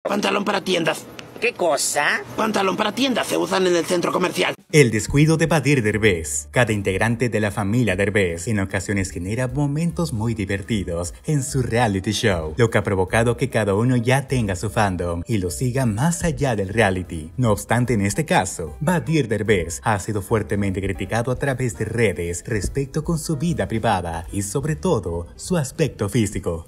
Pantalón para tiendas. ¿Qué cosa? Pantalón para tiendas se usan en el centro comercial. El descuido de Badir Derbez. Cada integrante de la familia Derbez en ocasiones genera momentos muy divertidos en su reality show, lo que ha provocado que cada uno ya tenga su fandom y lo siga más allá del reality. No obstante, en este caso, Badir Derbez ha sido fuertemente criticado a través de redes respecto con su vida privada y sobre todo su aspecto físico,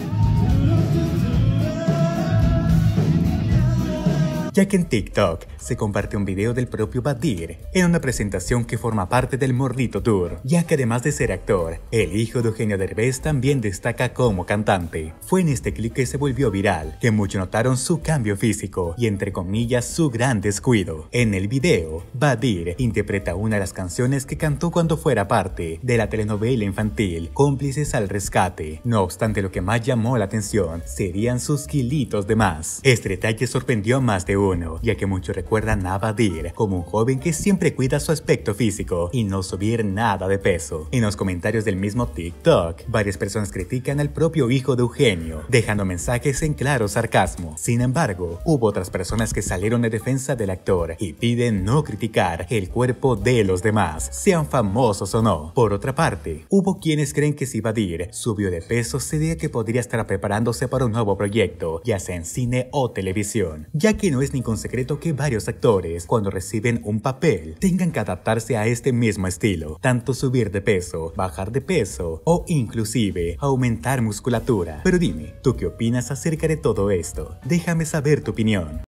ya que en TikTok se compartió un video del propio Badir en una presentación que forma parte del Mordito Tour, ya que además de ser actor, el hijo de Eugenio Derbez también destaca como cantante. Fue en este clip que se volvió viral, que muchos notaron su cambio físico y entre comillas su gran descuido. En el video, Badir interpreta una de las canciones que cantó cuando fuera parte de la telenovela infantil Cómplices al Rescate. No obstante, lo que más llamó la atención serían sus kilitos de más. Este detalle sorprendió a más de uno, ya que muchos recuerdan a Badir como un joven que siempre cuida su aspecto físico y no subir nada de peso. En los comentarios del mismo TikTok, varias personas critican al propio hijo de Eugenio, dejando mensajes en claro sarcasmo. Sin embargo, hubo otras personas que salieron en defensa del actor y piden no criticar el cuerpo de los demás, sean famosos o no. Por otra parte, hubo quienes creen que si Badir subió de peso sería que podría estar preparándose para un nuevo proyecto, ya sea en cine o televisión, ya que no es ningún secreto que varios actores, cuando reciben un papel, tengan que adaptarse a este mismo estilo, tanto subir de peso, bajar de peso o inclusive aumentar musculatura. Pero dime, ¿tú qué opinas acerca de todo esto? Déjame saber tu opinión.